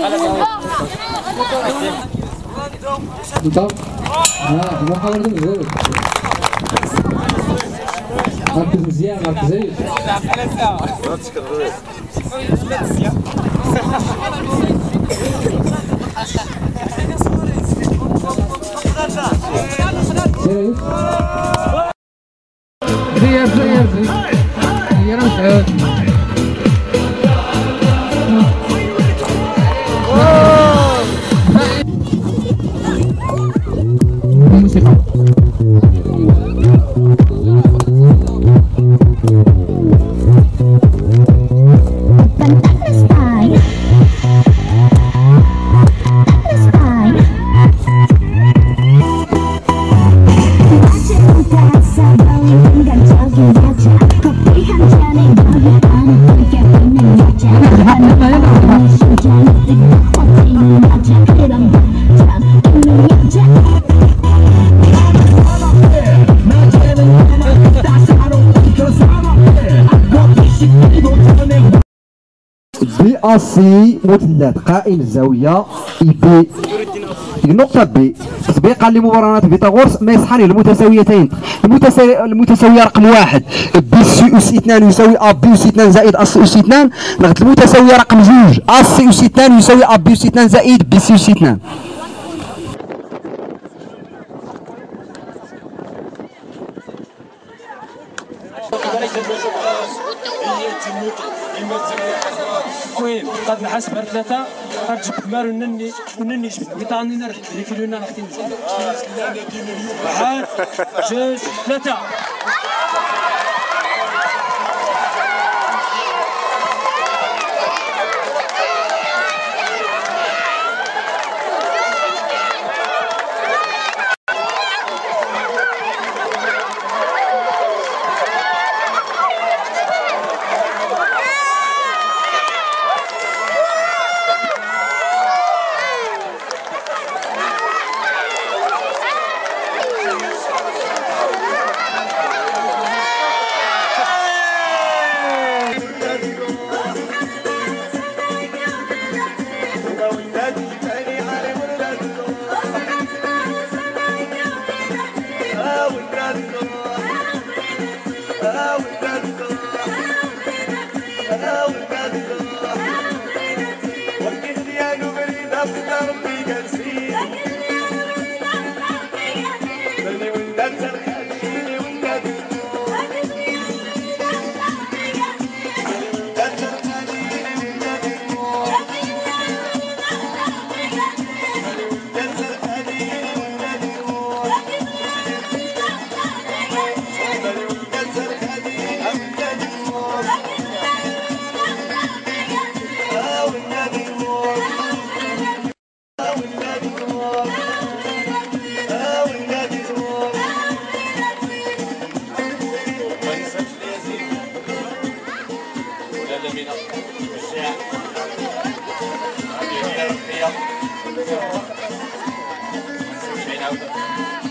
طب المحاولة دي مزيد ركز مزيان ركز زيد زياد يا مسعود بي أسي مثلث قائم الزاوية بي النقطة بي تطبيقا لمبرهنات فيثاغورس ما يصحان المتساويتين المتساوية رقم 1 بي سي أس 2 يساوي أ بي أس 2 زائد أس أس 2 ناخذ المتساوية رقم 2 أ سي أس 2 يساوي أ بي أس 2 زائد بي سي أس 2. المهم قد نحسبها 3 غتجيب مال ونني جبت بطاني نرد اللي كيلونا نختي مزيان 1 2 3 الشيء